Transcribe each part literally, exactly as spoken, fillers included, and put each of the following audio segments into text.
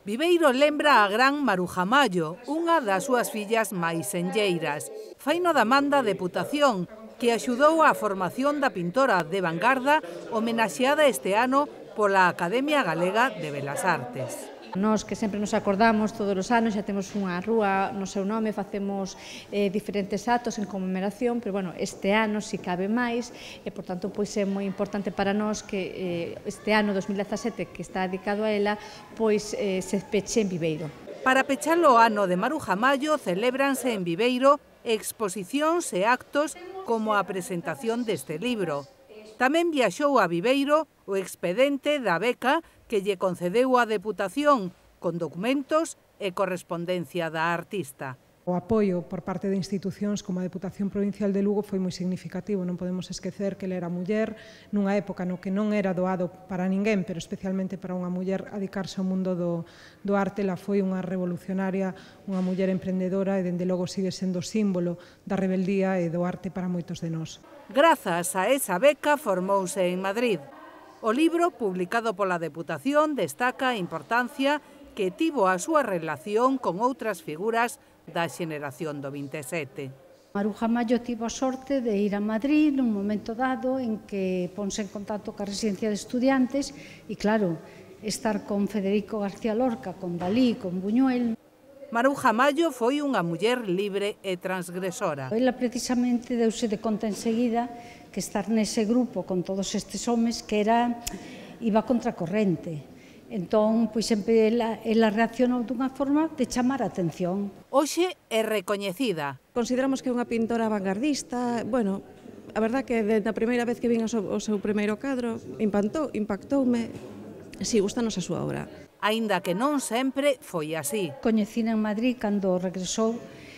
Viveiro lembra a gran Maruja Mallo, unha das súas fillas máis senlleiras. Faino da man da Deputación, que axudou á formación da pintora de vanguarda homenaxeada este ano pola Academia Galega de Belas Artes. Nós que sempre nos acordamos todos os anos, xa temos unha rúa no seu nome, facemos eh, diferentes actos en conmemoración, pero bueno, este ano si cabe máis e, por tanto, pois é moi importante para nós que eh, este ano dos mil dezasete, que está dedicado a ela, pois eh, se peche en Viveiro. Para pechar o ano de Maruja Mallo, celébranse en Viveiro exposicións e actos como a presentación deste libro. Tamén viaxou a Viveiro o expedente da beca que lle concedeu a Deputación, con documentos e correspondencia da artista. O apoio por parte de institucións como a Deputación Provincial de Lugo foi moi significativo. Non podemos esquecer que ela era muller nunha época no que non era doado para ninguén, pero especialmente para unha muller adicarse ao mundo do, do arte. Ela foi unha revolucionaria, unha muller emprendedora e, dende logo, sigue sendo símbolo da rebeldía e do arte para moitos de nós. Grazas a esa beca formouse en Madrid. O libro, publicado pola Deputación, destaca a importancia que tivo a súa relación con outras figuras da xeneración do vinte e sete. Maruja Mallo tivo a sorte de ir a Madrid nun momento dado en que ponse en contacto ca residencia de estudiantes e, claro, estar con Federico García Lorca, con Dalí, con Buñuel. Maruja Mallo foi unha muller libre e transgresora. Ela precisamente deuse de conta enseguida que estar nese grupo con todos estes homes que era iba contracorrente. Entón, pois sempre ela, ela reaccionou dunha forma de chamar a atención. Hoxe é recoñecida. Consideramos que é unha pintora vanguardista. Bueno, a verdad que desde a primeira vez que vin o seu, o seu primeiro cadro impactou, impactoume. Si, gustanos a súa obra. Aínda que non sempre foi así. Coñecina en Madrid cando regresou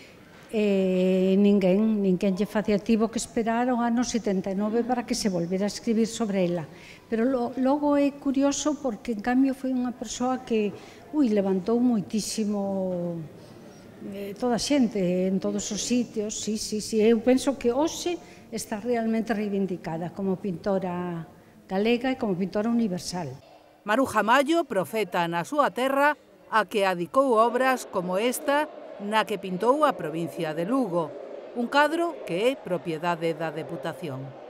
e ninguén, ninguén lle facía, tivo que esperar o ano setenta e nove para que se volvera a escribir sobre ela. Pero lo, logo é curioso porque, en cambio, foi unha persoa que ui, levantou moitísimo eh, toda a xente en todos os sitios. Sí, sí, sí. Eu penso que hoxe está realmente reivindicada como pintora galega e como pintora universal. Maruja Mallo, profeta na súa terra, a que adicou obras como esta na que pintou a provincia de Lugo, un cadro que é propiedade da Deputación.